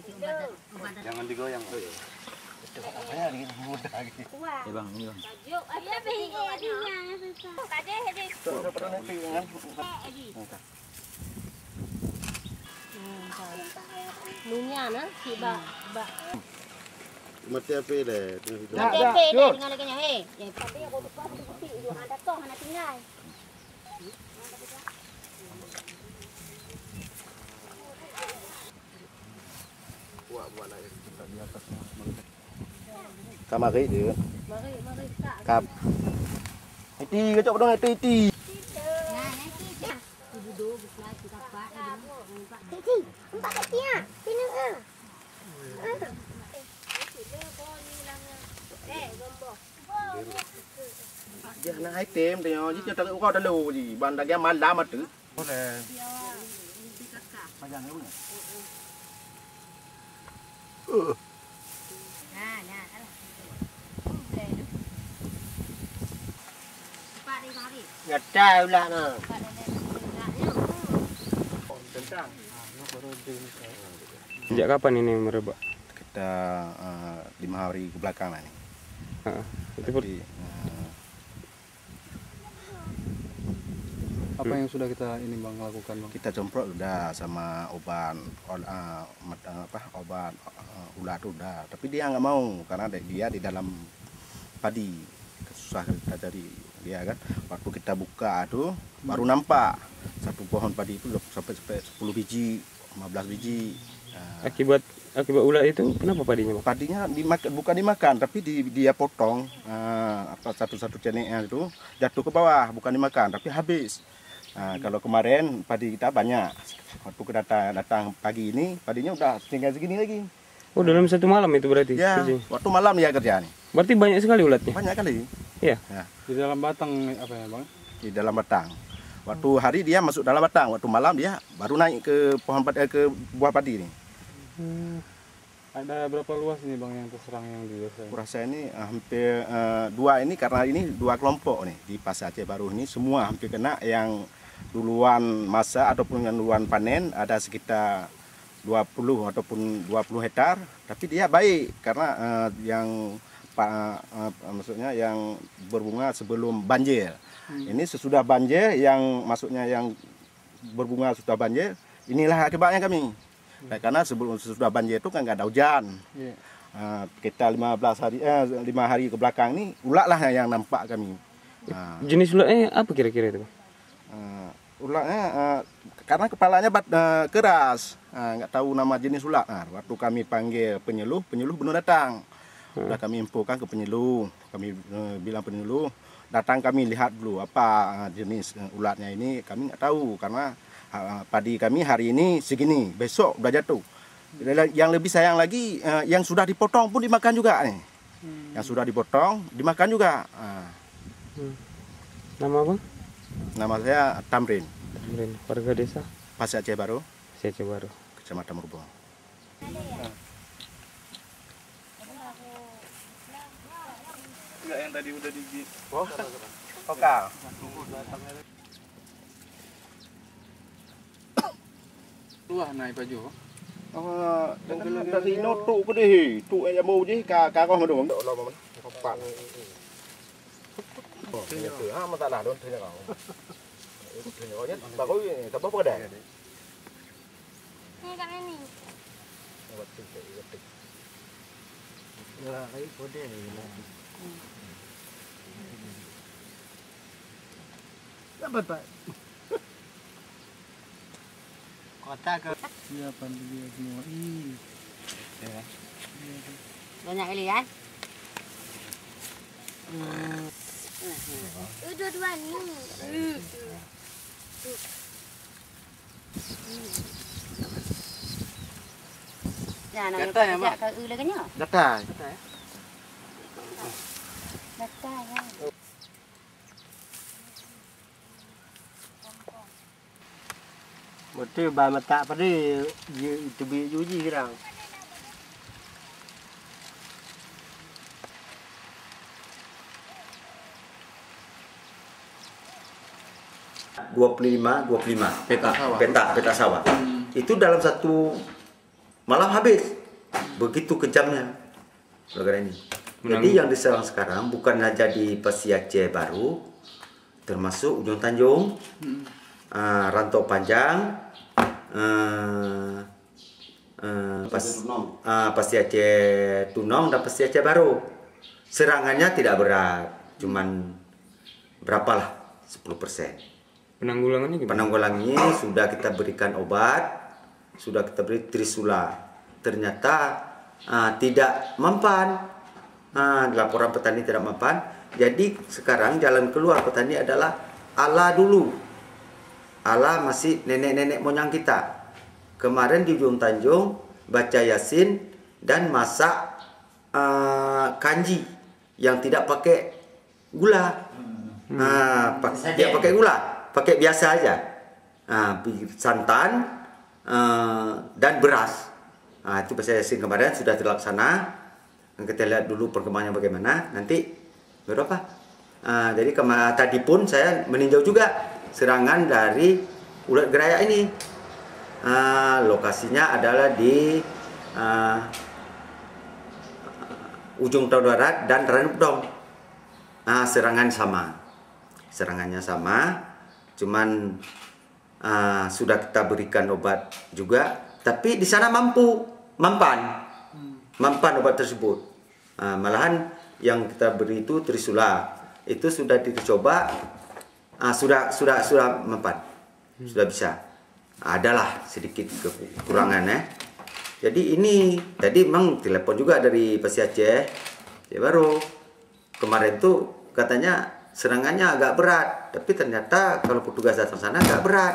Jangan digoyang. Ya bang, ini bang. Nunya na si ba. Mati apa deh? Mati dengan lagi he. Tapi aku tuh pasti ada toh anak tinggal. Kamari dia. Mari tak. Kap. Iti kecok dong iti. Duduk bersama kita Pak. Iti, empat kakinya. Sini ah. Dia nak item dia, dia tak kau dah lu ji, bandar dia malam tu. Boleh. Panjang ni. Gatal pula nah. Sejak kapan ini merebak? Kita 5 hari ke belakang lah ni. Itu apa yang sudah kita ini bang lakukan bang? Kita semprot sudah sama obat obat ulat sudah, tapi dia nggak mau karena dia di dalam padi, susah kita cari dia kan. Waktu kita buka tuh baru nampak satu pohon padi itu sampai 10 biji, 15 biji. Akibat ulat itu kenapa padinya bang? Padinya dimakan, bukan dimakan, tapi dia potong satu-satu ceneknya itu jatuh ke bawah, bukan dimakan, tapi habis. Kalau kemarin padi kita banyak, waktu kita datang pagi ini padinya udah tinggal segini lagi. Oh dalam satu malam itu berarti? Ya, waktu malam ya kerja nih. Berarti banyak sekali ulatnya? Banyak kali. Iya. Ya. Di dalam batang apa ya bang? Di dalam batang. Waktu hari dia masuk dalam batang, waktu malam dia baru naik ke pohon padi, ke buah padi nih. Ada berapa luas ini bang yang terserang yang di desa? Kurasa ini hampir dua ini, karena ini dua kelompok nih di Pasar Aceh Baru ini semua hampir kena. Yang duluan masa ataupun yang duluan panen ada sekitar 20 ataupun 20 hektar, tapi dia baik karena maksudnya yang berbunga sebelum banjir. Ini sesudah banjir yang maksudnya yang berbunga sudah banjir, inilah akibatnya kami. Karena sesudah banjir itu kan nggak ada hujan. Kita 5 hari ke belakang ini ulat lah yang nampak kami. Jenis ulatnya apa kira-kira itu? Ulatnya karena kepalanya keras, nggak tahu nama jenis ulat. Waktu kami panggil penyuluh belum datang. Sudah kami infokan ke penyuluh, kami bilang penyuluh datang, kami lihat dulu apa jenis ulatnya ini, kami nggak tahu karena padi kami hari ini segini, besok udah jatuh. Yang lebih sayang lagi yang sudah dipotong pun dimakan juga nih. Yang sudah dipotong dimakan juga. Nama apa? Nama saya Tamrin. Tamrin. Warga desa? Pasar Aceh Baru. Pasar Aceh Baru. Kecamatan Merbong. Enggak, yang tadi udah digigit. Oh, oke. Luah naik baju. Dari notuk ke deh, tu yang mau je kau mana dong? Lo mana? Kompak. Oh, itu masalah don tanya kau. Itu nya bagus ni, tak apa dah. Ni kat ni. Ya, ai kode ni. Dapat Pak. Kota ke? Iya, pandai semua. Ya. Banyak kali kan? Dua-dua ni. Gatal ya, Mak? Gatal. Gatal ya. Betul ba mata pada itu bi juji kirang. Peta sawah. Itu dalam satu malam habis. begitu kejamnya gara-gara ini. Jadi yang diserang sekarang bukan saja di Pasi Aceh Baru, termasuk Ujung Tanjung, Rantau Panjang, Pasi Aceh Tunong dan Pasi Aceh Baru. Serangannya tidak berat, cuman berapalah 10%. Penanggulangannya gimana? Penanggulangannya sudah kita berikan obat, sudah kita beri Trisula. Ternyata tidak mempan. Laporan petani tidak mempan. Jadi sekarang jalan keluar petani adalah ala dulu. Ala masih nenek-nenek moyang kita. Kemarin di Ujung Tanjung baca Yasin dan masak kanji yang tidak pakai gula. Dia pakai gula, pakai biasa aja. Santan dan beras. Itu baca Yasin kemarin sudah terlaksana. Kita lihat dulu perkembangannya bagaimana. Nanti berapa? Jadi tadi pun saya meninjau juga serangan dari ulat gerayak ini. Lokasinya adalah di Ujung Tanjung Barat dan Ranupdong. Serangannya sama, cuman sudah kita berikan obat juga, tapi di sana mempan obat tersebut. Malahan yang kita beri itu Trisula, itu sudah dicoba, sudah mempan, sudah bisa. Adalah sedikit kekurangannya. Jadi ini tadi memang telepon juga dari Pasi Aceh Baru. Kemarin tuh katanya serangannya agak berat, tapi ternyata kalau petugas datang sana agak berat.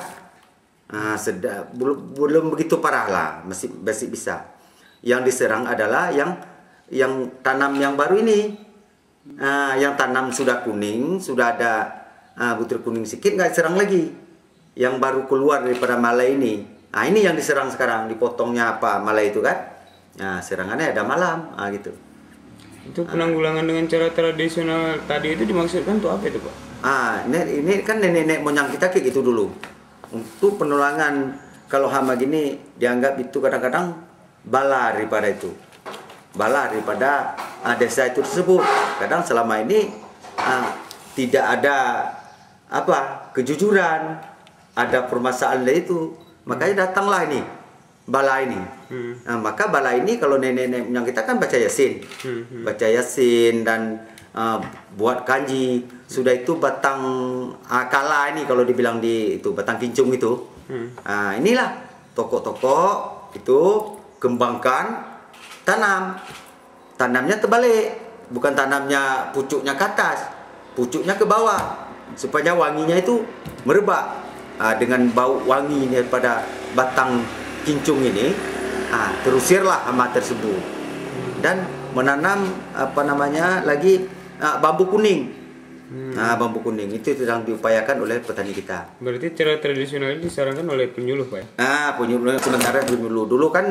Belum begitu parah lah, masih bisa. Yang diserang adalah yang tanam yang baru ini. Yang tanam sudah kuning, sudah ada butir kuning sedikit, nggak diserang lagi. Yang baru keluar daripada malai ini. Ini yang diserang sekarang, dipotongnya malai itu kan. Serangannya ada malam, gitu. Itu penanggulangan dengan cara tradisional tadi itu dimaksudkan untuk apa itu, Pak? Ini kan nenek moyang kita kayak gitu dulu. Untuk penanggulangan kalau hama gini dianggap itu kadang-kadang bala daripada itu. Bala daripada desa itu tersebut. Kadang selama ini tidak ada kejujuran, ada permasalahan dari itu. Makanya datanglah ini bala ini. Maka bala ini kalau nenek-nenek yang kita kan baca Yasin. Baca Yasin dan buat kanji. Sudah itu batang kala ini kalau dibilang di itu batang kincung itu. Inilah tokok-tokok itu kembangkan, tanamnya terbalik, bukan tanamnya pucuknya ke atas, pucuknya ke bawah supaya wanginya itu merebak dengan bau wangi daripada batang kincung ini. Terusirlah hama tersebut dan menanam lagi bambu kuning. Bambu kuning itu sedang diupayakan oleh petani kita. Berarti cara tradisional ini disarankan oleh penyuluh, Pak ya? Penyuluh sementara dulu kan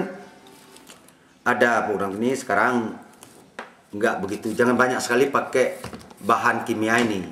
ada program ini, sekarang nggak begitu. Jangan banyak sekali pakai bahan kimia ini.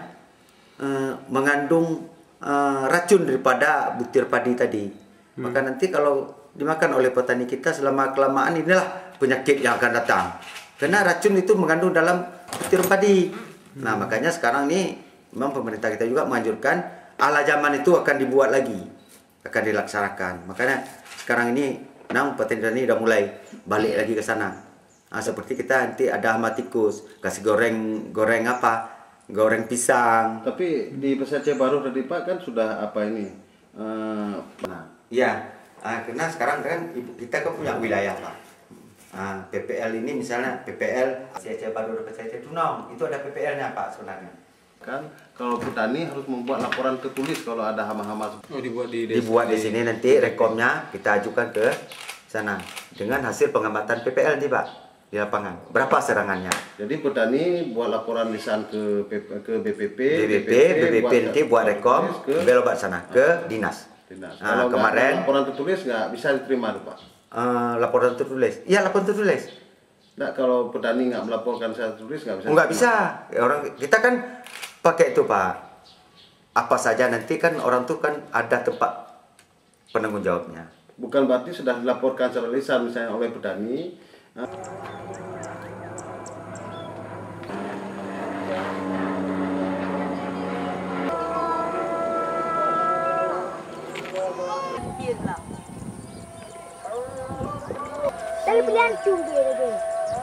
Mengandung racun daripada butir padi tadi. Maka nanti kalau dimakan oleh petani kita selama kelamaan, inilah penyakit yang akan datang. Karena racun itu mengandung dalam butir padi. Makanya sekarang ini memang pemerintah kita juga menganjurkan ala zaman itu akan dibuat lagi, akan dilaksanakan. Makanya sekarang ini petani udah mulai balik lagi ke sana. Seperti kita nanti ada hama tikus, kasih goreng goreng pisang. Tapi di Pasi Aceh Baru tadi Pak kan sudah Karena sekarang kan kita kan punya wilayah Pak. PPL ini misalnya PPL Pasi Aceh Baru dan Pasi Aceh Tunong, itu ada PPL-nya Pak sebenarnya. Kan kalau petani harus membuat laporan tertulis kalau ada hama-hama. Dibuat di sini nanti rekomnya kita ajukan ke sana dengan hasil pengamatan PPL nih Pak di lapangan. Berapa serangannya? Jadi petani buat laporan lisan ke BPP nanti buat rekom, belok sana ke dinas. Kalau kemarin laporan tertulis nggak bisa diterima tuh Pak. Laporan tertulis. Iya, laporan tertulis. Nah, kalau petani nggak melaporkan secara tertulis nggak bisa. Nggak bisa. Orang kita kan pakai itu Pak. Apa saja nanti kan orang tuh kan ada tempat penanggung jawabnya. Bukan berarti sudah dilaporkan secara lisan misalnya oleh petani, Dari pilihan cumbi lagi.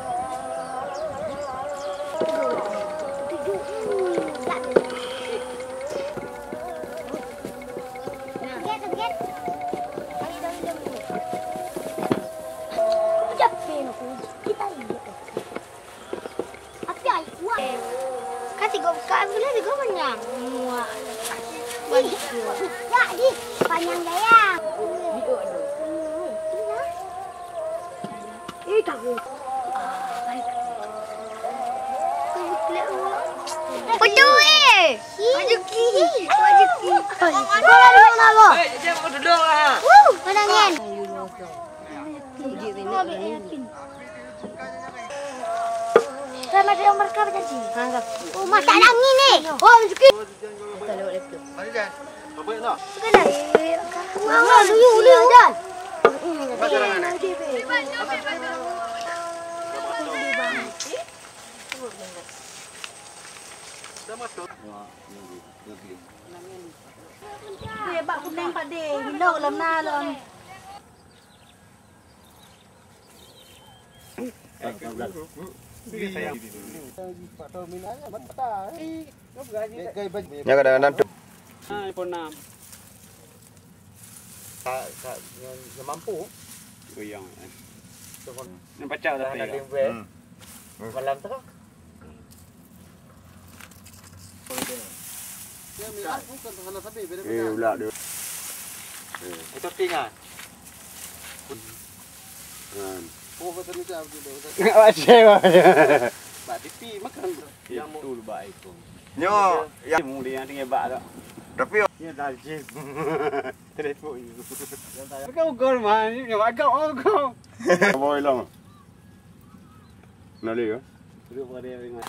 Kasih gue buka, boleh gue panjang. Muak. Ya, di panjang gaya. Ih, kamu. Betul Baju kiri. Kalau duduk nama. Jangan duduk lah. Menangin. Sama dia mereka berjanji. Oh, masa angin ni. Oh, mencuki. Sekedar. Wah, dulu Jan. Hebat kuning Pak De. Bila lam na lam. Ya kadang-kadang tuh. iPhone 6. Mampu. Goyang. Nampak cak tapi. Malam tu. Ulah dia. Itu tinggal. Oh, betul ni jauh dulu. Bak TV makan. Yang betul baik tu. Nyo, ya Muli yang tinggal bak tak. tapi Ya dah jis. Telefon itu. Kau gol mah ni, yang agak kau. boy long. Nali ke? Duduk pada dengan.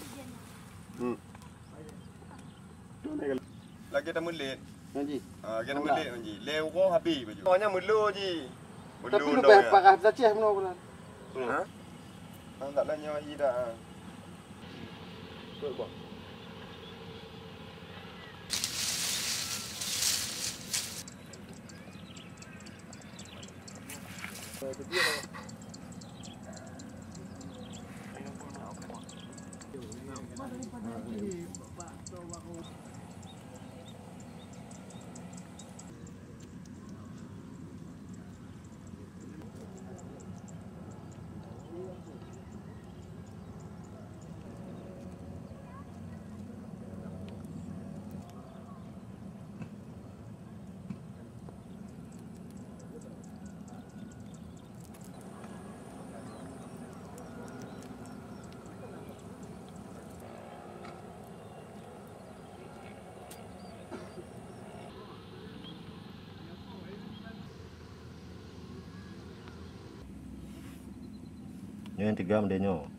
Lagi dah mulit. Nanti. Lagi dah mulit Ji. Leu ko habis baju. Pokoknya mulu Ji. Tapi lu pakai dah cih mana bulan. Ha? Tak lah nyawa Ji dah. Yang tiga mendenya.